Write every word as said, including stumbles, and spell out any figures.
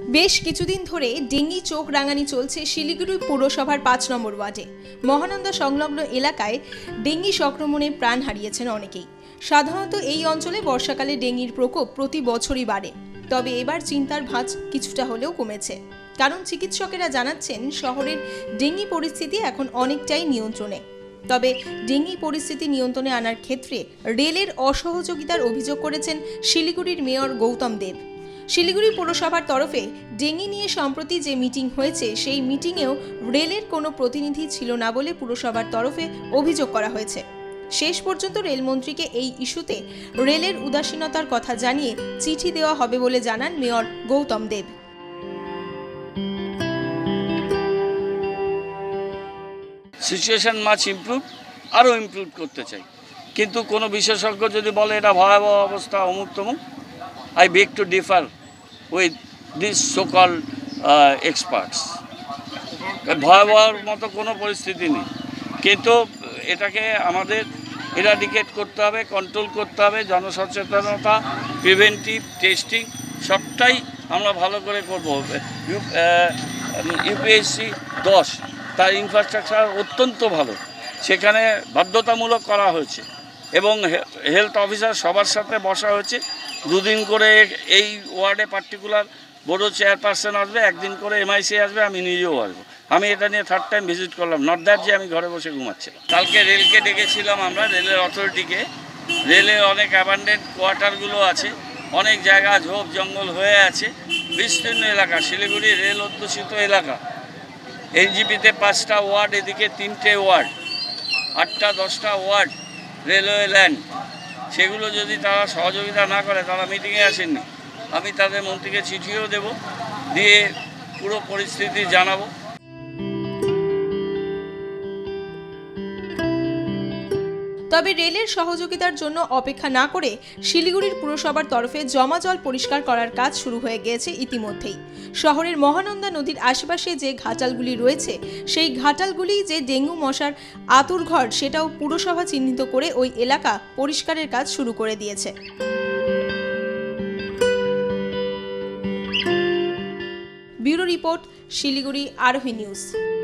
বেশ কিছুদিন ধরে ডেঙ্গি চোখ রাঙানি চলছে শিলিগুড়ি পৌরসভার পাঁচ নম্বর ওয়ার্ডে। মহানন্দা সংলগ্ন এলাকায় ডেঙ্গি সংক্রমণে প্রাণ হারিয়েছেন অনেকেই। সাধারণত এই অঞ্চলে বর্ষাকালে ডেঙ্গির প্রকোপ প্রতি বছরই বাড়ে, তবে এবার চিন্তার ভাঁজ কিছুটা হলেও কমেছে। কারণ চিকিৎসকেরা জানাচ্ছেন শহরের ডেঙ্গি পরিস্থিতি এখন অনেকটাই নিয়ন্ত্রণে। তবে ডেঙ্গি পরিস্থিতি নিয়ন্ত্রণে আনার ক্ষেত্রে রেলের অসহযোগিতার অভিযোগ করেছেন শিলিগুড়ির মেয়র গৌতম দেব। শিলিগুড়ি পৌরসভার তরফে ডেঙ্গি নিয়ে সম্প্রতি যে মিটিং হয়েছে সেই মিটিংয়েও রেলের কোনো প্রতিনিধি ছিল না বলে পুরসভার তরফে অভিযোগ করা হয়েছে। শেষ পর্যন্ত রেলমন্ত্রীকে এই ইস্যুতে রেলের উদাসীনতার কথা জানিয়ে চিঠি দেওয়া হবে বলে জানান mayor Gautam Deb. Situation much improve, আরও ইমপ্রুভ করতে চাই, কিন্তু কোনো বিশেষজ্ঞ যদি বলে এটা ভয়াবহ অবস্থা অমুক তমুক, I beg to differ with this so call experts. ভয়াবহর মতো কোনো পরিস্থিতি নেই, কিন্তু এটাকে আমাদের ইরাডিকেট করতে হবে, কন্ট্রোল করতে হবে। জনসচেতনতা, প্রিভেন্টিভ, টেস্টিং সবটাই আমরা ভালো করে করব। ইউপিএসসি দশ তার ইনফ্রাস্ট্রাকচার অত্যন্ত ভালো, সেখানে বাধ্যতামূলক করা হয়েছে এবং হেলথ অফিসার সবার সাথে বসা হয়েছে। দুদিন করে এই ওয়ার্ডে পার্টিকুলার বড় চেয়ারপারসন আসবে, একদিন করে এমআইসি আসবে, আমি নিজেও আসবো। আমি এটা নিয়ে থার্ড টাইম ভিজিট করলাম, নট দ্যাট যে আমি ঘরে বসে ঘুমাচ্ছিলাম। কালকে রেলকে ডেকেছিলাম আমরা, রেলের অথরিটিকে। রেলের অনেক অ্যাবান্ডেন্ট কোয়ার্টারগুলো আছে, অনেক জায়গা ঝোপ জঙ্গল হয়ে আছে, বিস্তীর্ণ এলাকা, শিলিগুড়ি রেল অধ্যুষিত এলাকা। এনজিপিতে পাঁচটা ওয়ার্ড, এদিকে তিনটে ওয়ার্ড, আটটা দশটা ওয়ার্ড রেলওয়ে ল্যান্ড। সেগুলো যদি তারা সহযোগিতা না করে, তারা মিটিংয়ে আসেননি, আমি তাদের মন্ত্রীকে চিঠিও দেব, দিয়ে পুরো পরিস্থিতি জানাবো। তবে রেলের সহযোগিতার জন্য অপেক্ষা না করে শিলিগুড়ির পুরসভার তরফে জমা জল পরিষ্কার করার কাজ শুরু হয়ে গিয়েছে ইতিমধ্যেই। শহরের মহানন্দা নদীর আশেপাশে যে ঘাটালগুলি রয়েছে, সেই ঘাটালগুলি যে ডেঙ্গু মশার আতুরঘর, সেটাও পুরসভা চিহ্নিত করে ওই এলাকা পরিষ্কারের কাজ শুরু করে দিয়েছে। Bureau report, Siliguri Arohi news.